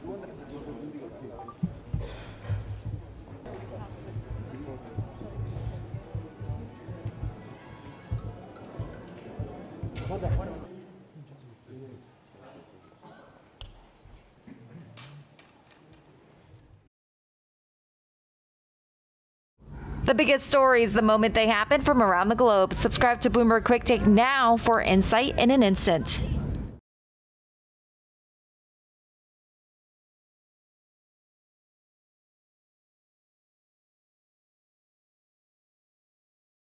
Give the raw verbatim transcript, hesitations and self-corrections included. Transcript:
The biggest stories the moment they happen from around the globe. Subscribe to Bloomberg Quick Take now for insight in an instant.